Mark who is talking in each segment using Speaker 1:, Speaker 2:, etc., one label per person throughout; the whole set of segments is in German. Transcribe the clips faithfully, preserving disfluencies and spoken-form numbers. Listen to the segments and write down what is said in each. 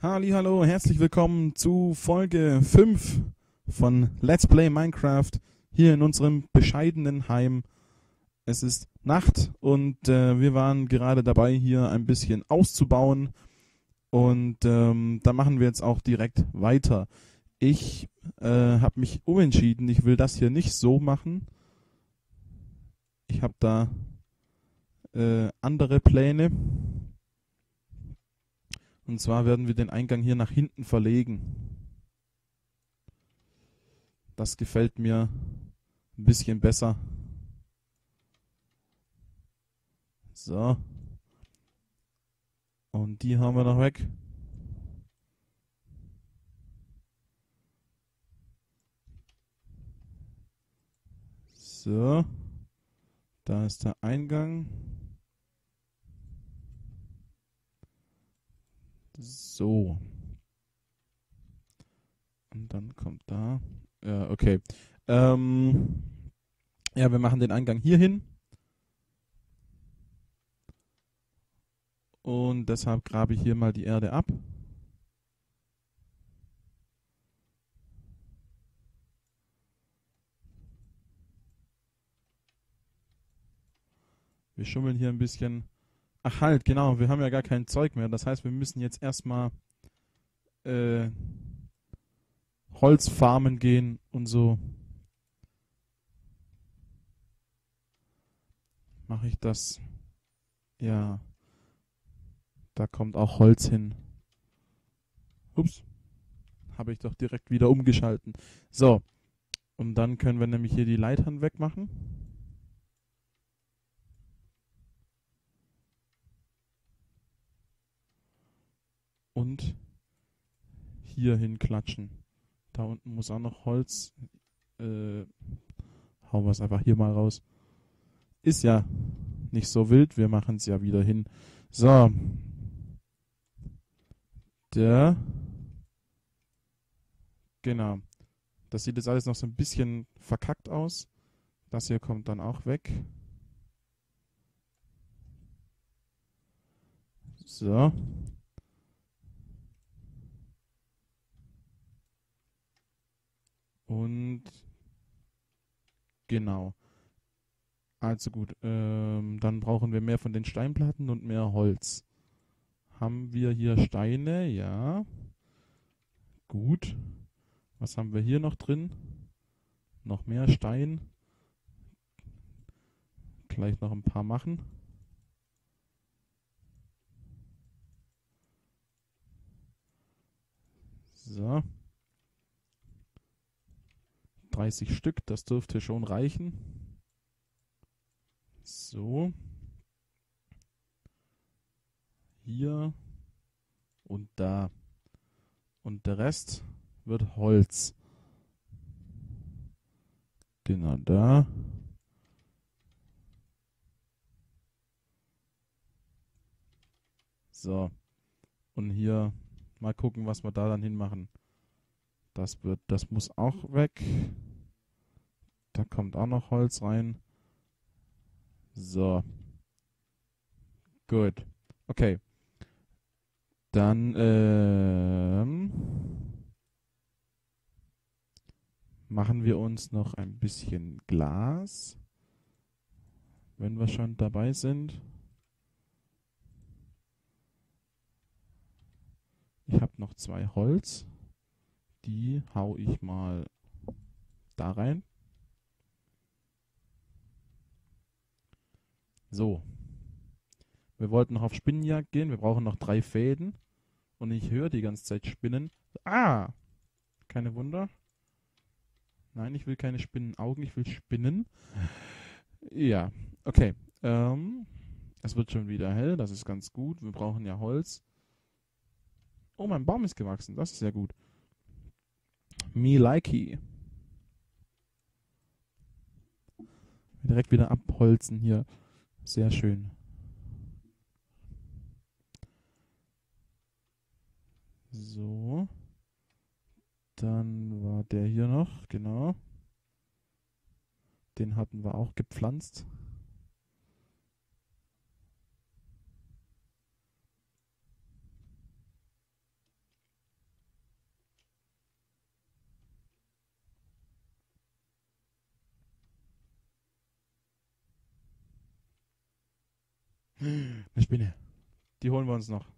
Speaker 1: Hallihallo, herzlich willkommen zu Folge fünf von Let's Play Minecraft hier in unserem bescheidenen Heim. Es ist Nacht und äh, wir waren gerade dabei, hier ein bisschen auszubauen und ähm, da machen wir jetzt auch direkt weiter. Ich äh, habe mich umentschieden, ich will das hier nicht so machen. Ich habe da äh, andere Pläne. Und zwar werden wir den Eingang hier nach hinten verlegen. Das gefällt mir ein bisschen besser. So. Und die haben wir noch weg. So. Da ist der Eingang. So. Und dann kommt da. Ja, okay. Ähm, ja, wir machen den Eingang hier hin. Und deshalb grabe ich hier mal die Erde ab. Wir schummeln hier ein bisschen. Ach halt, genau, wir haben ja gar kein Zeug mehr. Das heißt, wir müssen jetzt erstmal äh, Holz farmen gehen und so. Mache ich das. Ja, da kommt auch Holz hin. Ups, habe ich doch direkt wieder umgeschalten. So, und dann können wir nämlich hier die Leitern wegmachen. Und hier hinklatschen. Da unten muss auch noch Holz. Äh, hauen wir es einfach hier mal raus. Ist ja nicht so wild, wir machen es ja wieder hin. So. Der. Genau. Das sieht jetzt alles noch so ein bisschen verkackt aus. Das hier kommt dann auch weg. So. Und genau. Also gut, ähm, dann brauchen wir mehr von den Steinplatten und mehr Holz. Haben wir hier Steine? Ja. Gut. Was haben wir hier noch drin? Noch mehr Stein. Gleich noch ein paar machen. So. dreißig Stück, das dürfte schon reichen. So. Hier und da. Und der Rest wird Holz. Genau da. So. Und hier mal gucken, was wir da dann hinmachen. Das wird, das muss auch weg. Da kommt auch noch Holz rein. So. Gut. Okay. Dann ähm, machen wir uns noch ein bisschen Glas, wenn wir schon dabei sind. Ich habe noch zwei Holz. Die hau ich mal da rein. So. Wir wollten noch auf Spinnenjagd gehen. Wir brauchen noch drei Fäden. Und ich höre die ganze Zeit Spinnen. Ah! Keine Wunder. Nein, ich will keine Spinnenaugen. Ich will Spinnen. Ja, okay. Ähm, es wird schon wieder hell. Das ist ganz gut. Wir brauchen ja Holz. Oh, mein Baum ist gewachsen. Das ist ja gut. Me likey. Direkt wieder abholzen hier. Sehr schön. So. Dann war der hier noch, genau. Den hatten wir auch gepflanzt. Eine Spinne. Die holen wir uns noch.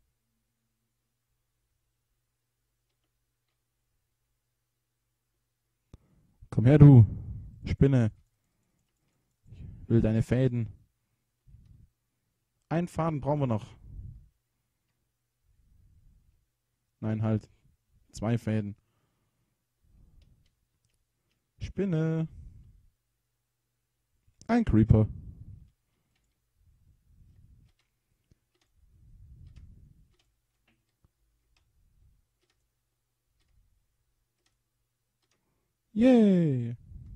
Speaker 1: Komm her, du Spinne. Ich will deine Fäden. Einen Faden brauchen wir noch. Nein, halt. Zwei Fäden. Spinne. Ein Creeper. Yay.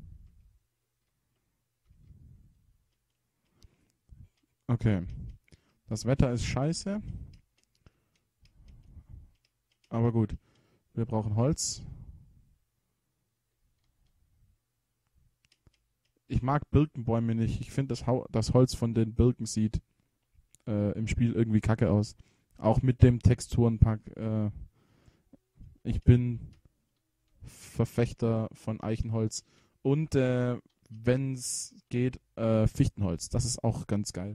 Speaker 1: Okay. Das Wetter ist scheiße. Aber gut. Wir brauchen Holz. Ich mag Birkenbäume nicht. Ich finde, das, das Holz von den Birken sieht äh, im Spiel irgendwie kacke aus. Auch mit dem Texturenpack. Äh, ich bin Verfechter von Eichenholz. Und äh, wenn es geht, äh, Fichtenholz. Das ist auch ganz geil.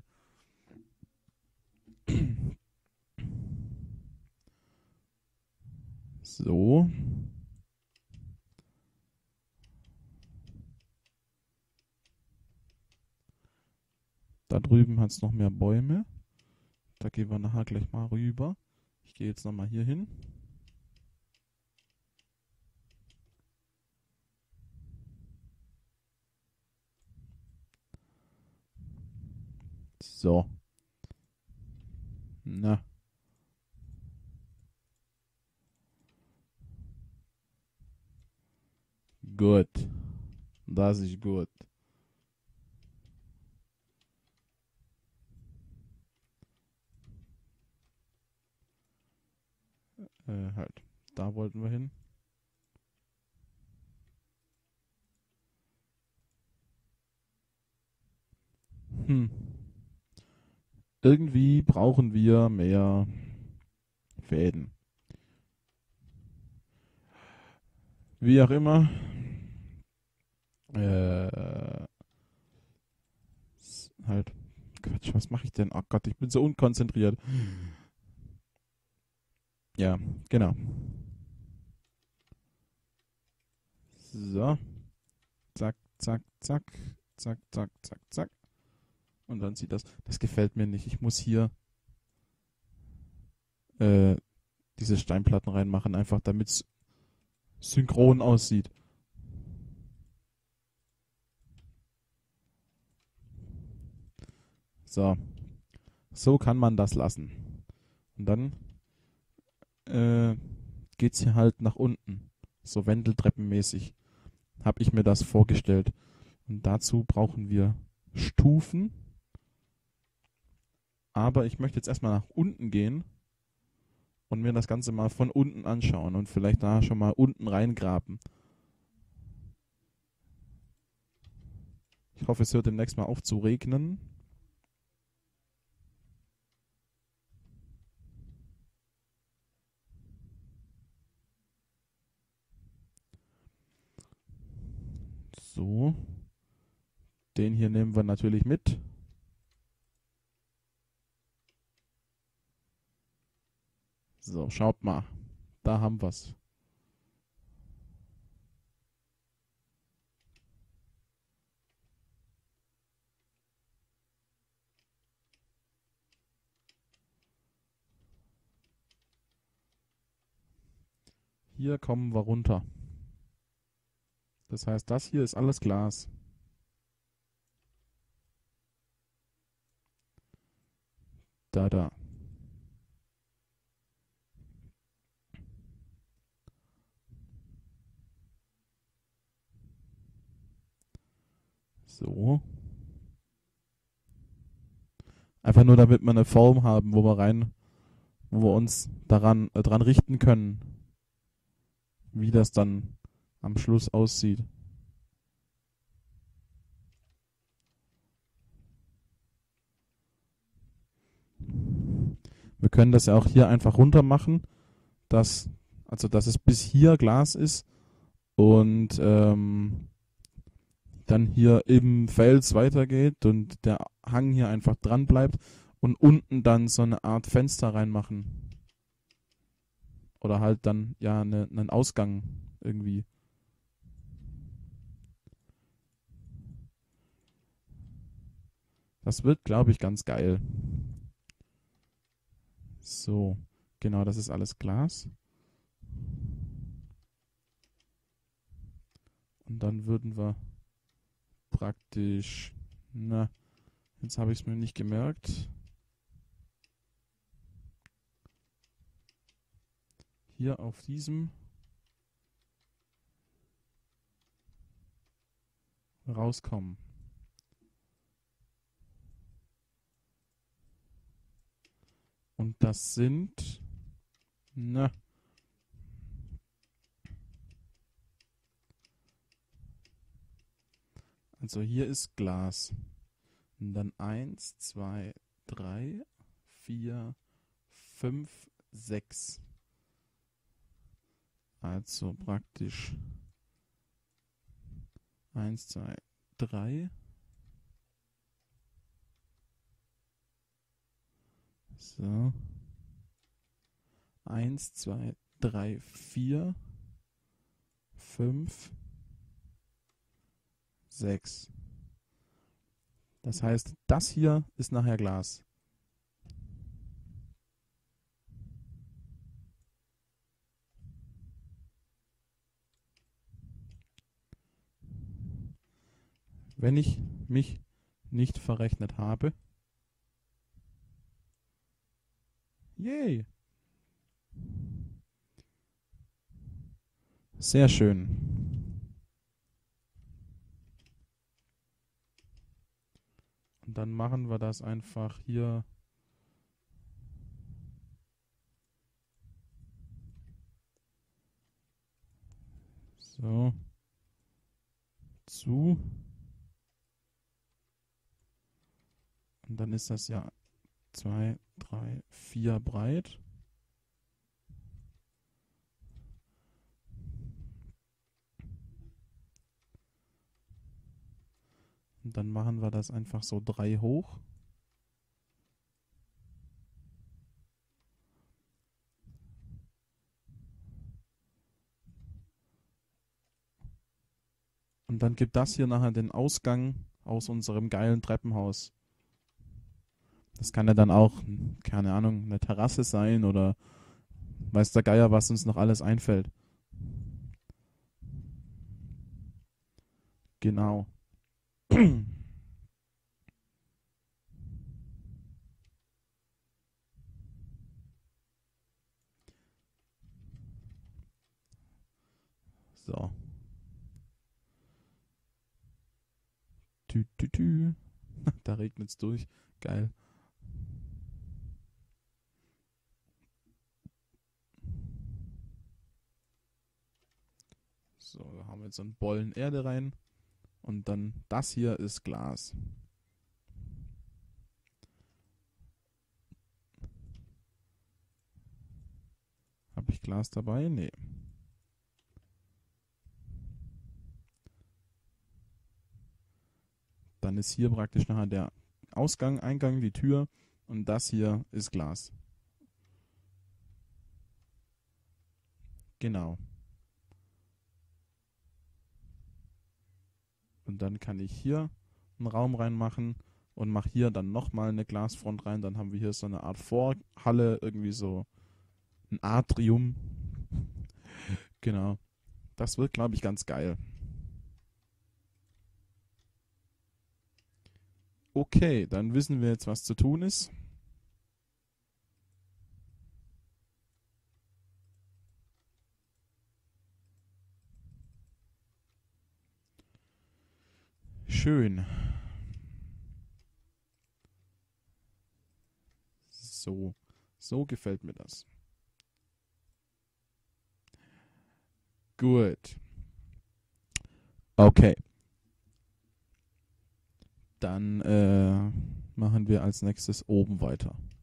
Speaker 1: So. Da drüben hat es noch mehr Bäume. Da gehen wir nachher gleich mal rüber. Ich gehe jetzt nochmal hier hin. So. Na. Gut. Das ist gut. Äh, halt. Da wollten wir hin. Hm. Irgendwie brauchen wir mehr Fäden. Wie auch immer. Äh, halt. Quatsch, was mache ich denn? Oh Gott, ich bin so unkonzentriert. Ja, genau. So. Zack, zack, zack. Zack, zack, zack, zack. Und dann sieht das. Das gefällt mir nicht. Ich muss hier äh, diese Steinplatten reinmachen, einfach damit es synchron aussieht. So. So kann man das lassen. Und dann äh, geht es hier halt nach unten. So wendeltreppenmäßig. Habe ich mir das vorgestellt. Und dazu brauchen wir Stufen. Aber ich möchte jetzt erstmal nach unten gehen und mir das Ganze mal von unten anschauen und vielleicht da schon mal unten reingraben. Ich hoffe, es hört demnächst mal auf zu regnen. So. Den hier nehmen wir natürlich mit. So, schaut mal. Da haben wir's. Hier kommen wir runter. Das heißt, das hier ist alles Glas. Da, da. So. Einfach nur, damit wir eine Form haben, wo wir rein, wo wir uns daran äh, dran richten können, wie das dann am Schluss aussieht. Wir können das ja auch hier einfach runter machen, dass, also dass es bis hier Glas ist und ähm, dann hier im Fels weitergeht und der Hang hier einfach dran bleibt und unten dann so eine Art Fenster reinmachen. Oder halt dann, ja, ne, einen Ausgang irgendwie. Das wird, glaube ich, ganz geil. So, genau, das ist alles Glas. Und dann würden wir praktisch, na, jetzt habe ich es mir nicht gemerkt. Hier auf diesem rauskommen. Und das sind, na, also hier ist Glas. Und dann eins, zwei, drei, vier, fünf, sechs. Also praktisch eins, zwei, drei. So. eins, zwei, drei, vier, fünf, sechs. Das heißt, das hier ist nachher Glas. Wenn ich mich nicht verrechnet habe. Yay! Sehr schön. Und dann machen wir das einfach hier. So. Zu. Und dann ist das ja zwei, drei, vier breit. Und dann machen wir das einfach so drei hoch. Und dann gibt das hier nachher den Ausgang aus unserem geilen Treppenhaus. Das kann ja dann auch, keine Ahnung, eine Terrasse sein oder weiß der Geier, was uns noch alles einfällt. Genau. So. Tü, tü, tü. Da regnet es durch. Geil. So, da haben wir jetzt so einen Bollen Erde rein. Und dann das hier ist Glas. Habe ich Glas dabei? Nee. Dann ist hier praktisch nachher der Ausgang, Eingang, die Tür. Und das hier ist Glas. Genau. Und dann kann ich hier einen Raum reinmachen und mache hier dann nochmal eine Glasfront rein. Dann haben wir hier so eine Art Vorhalle, irgendwie so ein Atrium. Genau. Das wird, glaube ich, ganz geil. Okay, dann wissen wir jetzt, was zu tun ist. Schön. So, so gefällt mir das. Gut. Okay. Dann äh, machen wir als nächstes oben weiter.